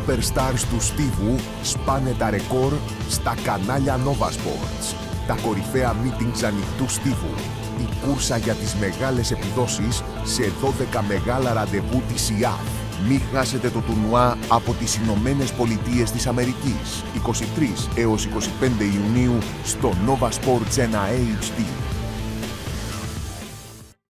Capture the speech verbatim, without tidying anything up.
superstars του στίβου σπάνε τα ρεκόρ στα κανάλια Nova Sports. Τα κορυφαία meetings ανοιχτού στίβου. Η κούρσα για τις μεγάλες επιδόσεις σε δώδεκα μεγάλα ραντεβού της ι έι εφ. Μη χάσετε το τουρνουά από τις Ηνωμένες Πολιτείες της Αμερικής, είκοσι τρεις έως είκοσι πέντε Ιουνίου στο Nova Sports ένα έιτς ντι.